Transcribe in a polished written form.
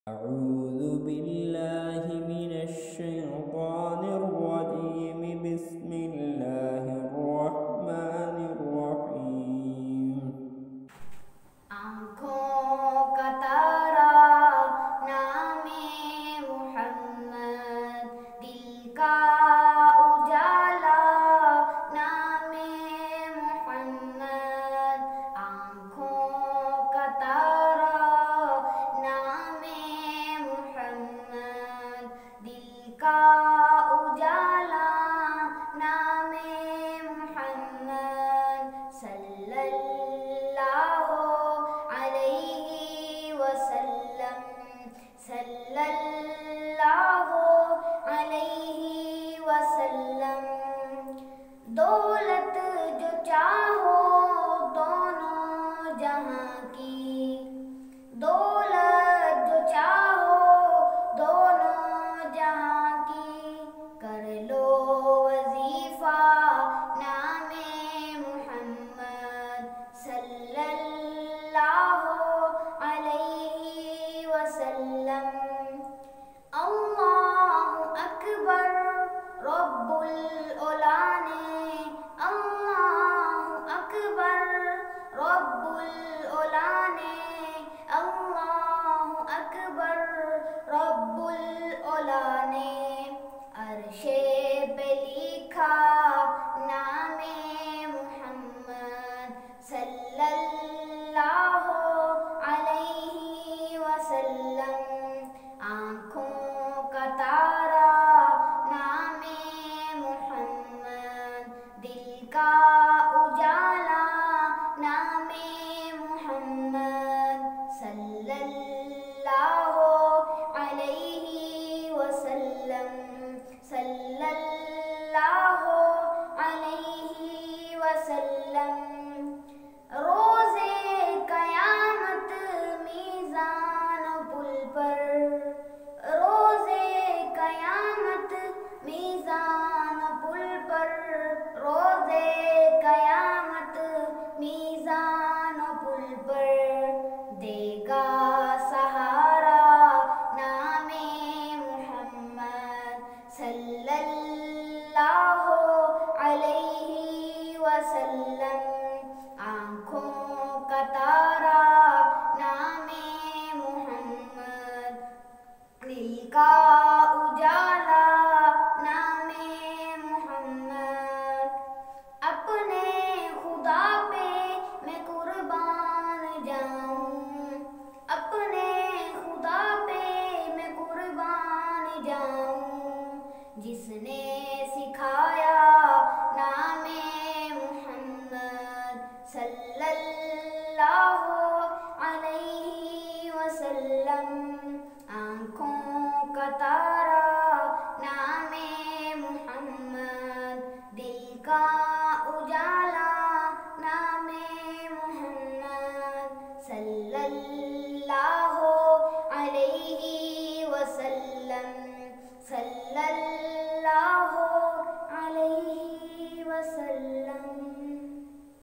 أعوذ بالله من الشيطان الرجيم بسم الله الرحمن الرحيم आँखों का तारा नामे मुहम्मद, दिल का उजाला नामे मुहम्मद। आँखों का तारा नामे मुहम्मद, दिल का उजाला नामे मुहम्मद। सल्लल्लाहु अलैहि वसल्लम, सल्लल्लाहु अलैहि वसल्लम। दौलत जो चाहो दोनों जहां की, दौलत जो चाहो दोनों जहां की। कर लो वजीफा नामे मुहम्मद, सल्लल्लाहु अलैहि वसल्लम। अल्लाहु अकबर रब्बुल औला ने, अल्लाहु अकबर रब्बुल औला ने, अल्लाहु अकबर रब्बुल औला ने। अर्शे पे लिखा नामे मुहम्मद, सल्लल्लाहु अलैहि वसल्लम। आँखों का तारा नामे मुहम्मद, दिल का उजाला नामे मुहम्मद। सल्लल्लाहु अलैहि वसल्लम, सल्लल्लाहु अलैहि वसल्लम। रोज़े क़यामत मीज़ान पुल पर, रोज़े क़यामत मीज़ान पुल पर, रोज़े क़यामत मीज़ान पुल पर। देगा सहारा नामे मुहम्मद, सल्लल्लाहु अलैहि वसल्लम। आँखों का तारा नामे मुहम्मद, दिल का उजाला नामे मुहम्मद। अपने खुदा पे मैं कुर्बान जाऊं, अपने खुदा पे मैं कुर्बान जाऊं। जिसने सिखाया नामे मुहम्मद, सल्लल्लाहु अलैहि वसल्लम। आँखों का तारा नामे मुहम्मद, दिल का उजाला नामे मुहम्मद। सल्लल्लाहु अलैहि वसल्लम, सल्लल्लाहु